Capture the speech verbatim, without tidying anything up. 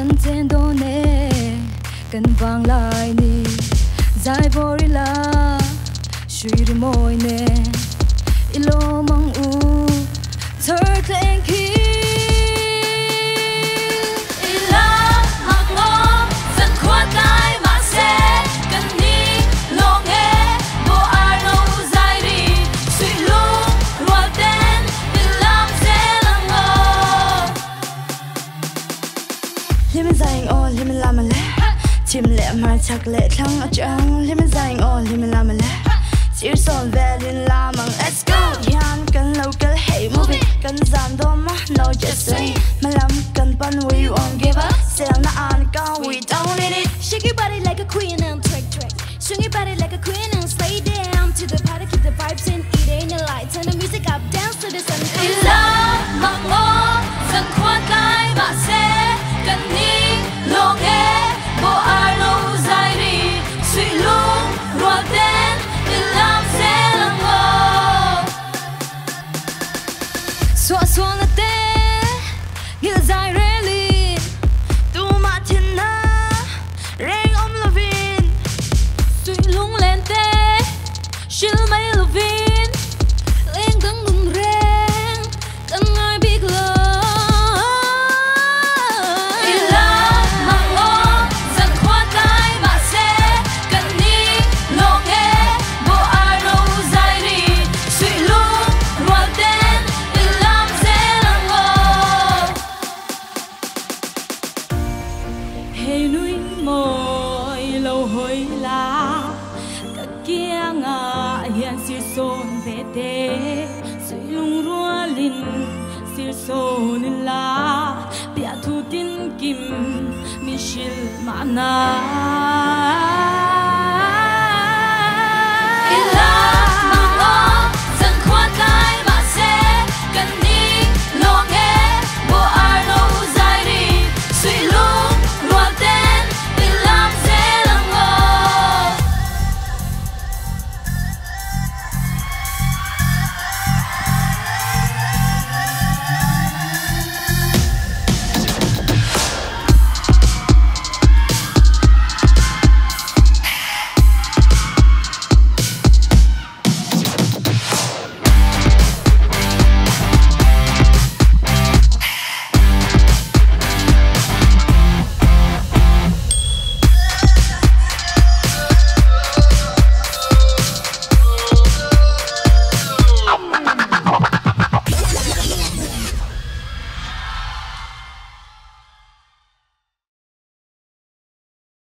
Kan chen do ne kan vang lai ni Zai vorila shui ri moi ne Ilo mang u thơ tlen khi Ila mang ngô dân khoa tai mà sẽ Cần ni lo nghe Bo ar no zai ri Sui lung rua ten Ilam sẽ lang ngô Limin zai o limin lama le Chim lệ mà chắc lệ thăng ở trăng Limin zai o limin lama le Chỉ son về lên la mang let's go Yan cần lâu cần hey move it Cần giảm đô mà no just say Mà làm cần bắn we won't give up Sẽ là an cao we don't need it Shake your body like a queen and track track Swing your body like a queen and slay down To the party keep the vibes in It ain't a light Turn the music up dance to the sun comes Ila mang ngô dân khoa tai mà sẽ Cần ni lo nghe Bo ar no zai ri Sui lung rua ten Ilam sẽ lang ngô Xóa xóa là tê Nghĩa là dài rê lin Tu mà thiên na Rênh ôm là vin Sui lung lên tê Shil mấy là vin Lên căng ngừng rênh Căng ai biết lời Ila mang ngô dân khoa tai mà sẽ Cần ni lo nghe Bo ar no zai ri Sui lung rua ten Ilam sẽ lang ngô Hey núi mồi lâu hồi la Cả kia ngã hiện siêu son về tê Sui lung rua linh siêu son la Bia thu tin kim mi shil ma na